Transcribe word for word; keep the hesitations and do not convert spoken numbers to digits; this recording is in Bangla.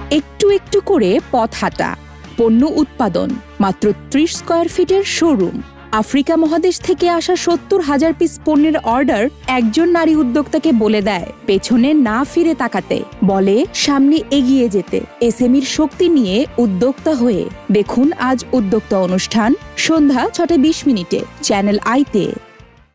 একটু একটু করে পথ হাঁটা, পণ্য উৎপাদন, মাত্র ত্রিশ স্কয়ার ফিটের শোরুম। আফ্রিকা মহাদেশ থেকে আসা সত্তর হাজার পিস পণ্যের অর্ডার একজন নারী উদ্যোক্তাকে বলে দেয় পেছনে না ফিরে তাকাতে, বলে সামনে এগিয়ে যেতে। এসএমইর শক্তি নিয়ে উদ্যোক্তা হয়ে দেখুন আজ উদ্যোক্তা অনুষ্ঠান সন্ধ্যা ছটা বিশ মিনিটে চ্যানেল আইতে।